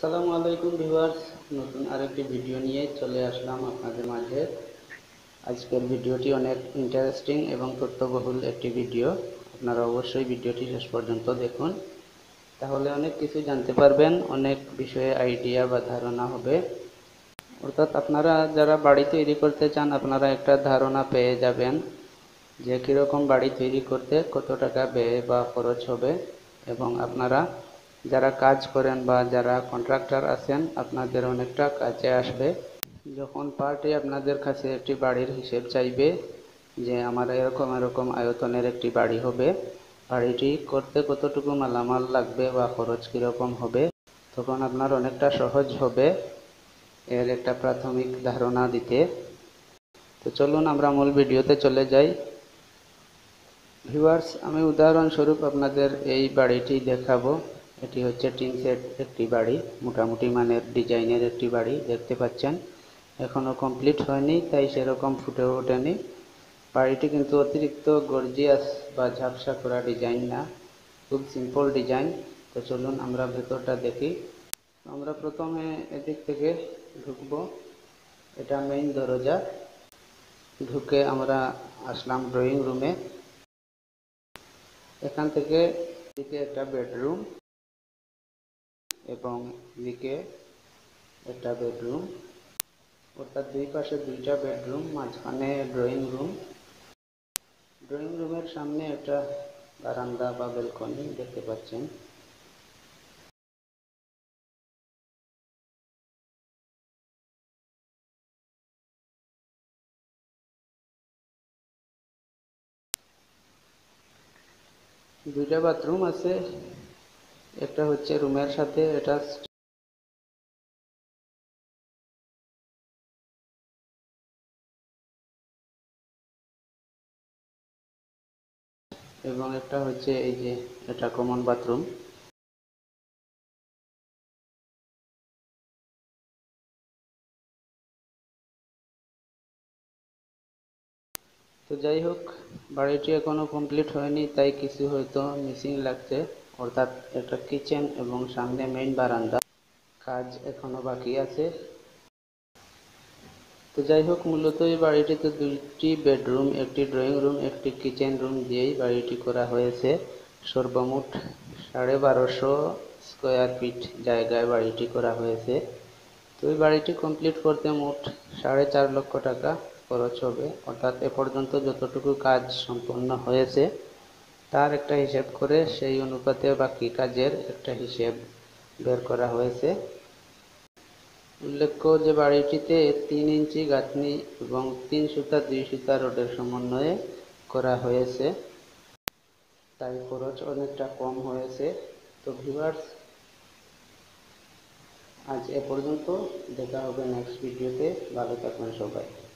আসসালামু আলাইকুম ভিউয়ার্স, নতুন আরেকটি ভিডিও নিয়ে চলে আসলাম আপনাদের মাঝে। আজকের ভিডিওটি অনেক ইন্টারেস্টিং এবং তথ্যবহুল একটি ভিডিও। আপনারা অবশ্যই ভিডিওটি শেষ পর্যন্ত দেখুন, তাহলে অনেক কিছু জানতে পারবেন, অনেক বিষয়ে আইডিয়া বা ধারণা হবে। অর্থাৎ আপনারা যারা বাড়ি তৈরি করতে চান, আপনারা একটা ধারণা পেয়ে যাবেন যে কীরকম বাড়ি তৈরি করতে কত টাকা ব্যয় বা খরচ হবে। এবং আপনারা যারা কাজ করেন বা যারা কন্ট্রাক্টর আছেন, আপনাদের অনেকটা কাজে আসবে যখন পার্টি আপনাদের কাছে একটি বাড়ির হিসেব চাইবে যে আমার এরকম এরকম আয়তনের একটি বাড়ি হবে, বাড়িটি করতে কতটুকু মালামাল লাগবে বা খরচ কীরকম হবে, তখন আপনার অনেকটা সহজ হবে এর একটা প্রাথমিক ধারণা দিতে। তো চলুন আমরা মূল ভিডিওতে চলে যাই। ভিউয়ার্স, আমি উদাহরণস্বরূপ আপনাদের এই বাড়িটি দেখাবো। এটি হচ্ছে টিন সেট একটি বাড়ি, মোটামুটি মানের ডিজাইনের একটি বাড়ি দেখতে পাচ্ছেন। এখনও কমপ্লিট হয়নি, তাই সেরকম ফুটে ওঠেনি। বাড়িটি কিন্তু অতিরিক্ত গর্জিয়াস বা ঝাপসা করা ডিজাইন না, খুব সিম্পল ডিজাইন। তো চলুন আমরা ভেতরটা দেখি। আমরা প্রথমে এদিক থেকে ঢুকবো, এটা মেইন দরজা। ঢুকে আমরা আসলাম ড্রয়িং রুমে। এখান থেকে এদিকে একটা বেডরুম এবং এদিকে একটা বেডরুম, অর্থাৎ দুই পাশে দুইটা বেডরুম, মাঝখানে ড্রয়িং রুম। ড্রয়িং রুমের সামনে একটা বারান্দা বা ব্যালকনি দেখতে পাচ্ছেন। দুইটা বাথরুম আছে, একটা হচ্ছে রুমের সাথে এটা এবং একটা হচ্ছে এই যে এটা কমন বাথরুম। তো যাই হোক, বাড়িটি এখনো কমপ্লিট হয়নি, তাই কিছু হয়তো মিসিং লাগছে, অর্থাৎ একটা কিচেন এবং সামনে মেইন বারান্দা, কাজ এখনো বাকি আছে। তো যাই হোক, মূলত এই বাড়িটিতে দুইটি বেডরুম, একটি ড্রয়িং রুম, একটি কিচেন রুম দিয়েই বাড়িটি করা হয়েছে। সর্বমোট 1250 স্কোয়ার ফিট জায়গায় বাড়িটি করা হয়েছে। তো এই বাড়িটি কমপ্লিট করতে মোট 4.5 লক্ষ টাকা খরচ হবে, অর্থাৎ এ পর্যন্ত যতটুকু কাজ সম্পন্ন হয়েছে তার একটা হিসেব করে সেই অনুপাতে বাকি কাজের একটা হিসেব বের করা হয়েছে। উল্লেখ্য যে বাড়িটিতে 3 ইঞ্চি গাঁথনি এবং 3 সুতা 2 সুতা রডের সমন্বয়ে করা হয়েছে, তাই খরচ অনেকটা কম হয়েছে। তো ভিউয়ার্স, আজ এ পর্যন্ত, দেখা হবে নেক্সট ভিডিওতে। ভালো থাকবেন সবাই।